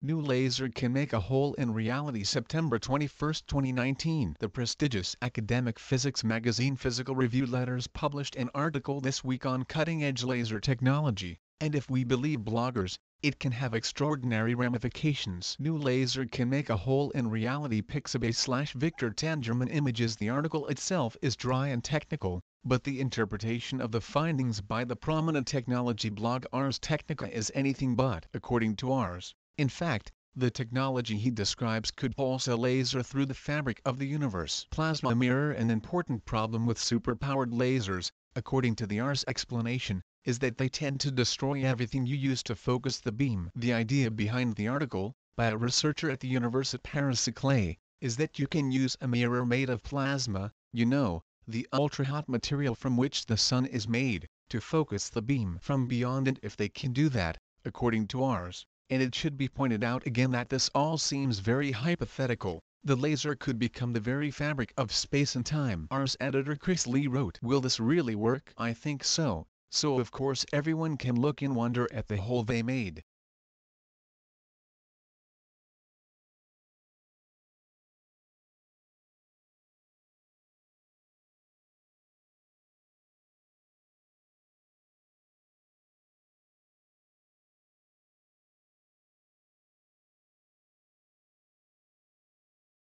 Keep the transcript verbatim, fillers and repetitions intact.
New laser can make a hole in reality. September twenty-first, twenty nineteen. The prestigious academic physics magazine Physical Review Letters published an article this week on cutting-edge laser technology, and if we believe bloggers, it can have extraordinary ramifications. New laser can make a hole in reality. Pixabay slash Victor Tangerman Images. The article itself is dry and technical, but the interpretation of the findings by the prominent technology blog Ars Technica is anything but. According to Ars, in fact, the technology he describes could pulse a laser through the fabric of the universe. Plasma mirror. An important problem with superpowered lasers, according to the Ars explanation, is that they tend to destroy everything you use to focus the beam. The idea behind the article, by a researcher at the Université Paris-Saclay, is that you can use a mirror made of plasma, you know, the ultra-hot material from which the sun is made, to focus the beam from beyond. And if they can do that, according to Ars, and it should be pointed out again that this all seems very hypothetical, the laser could become the very fabric of space and time. Ars editor Chris Lee wrote, "Will this really work? I think so. So of course everyone can look and wonder at the hole they made.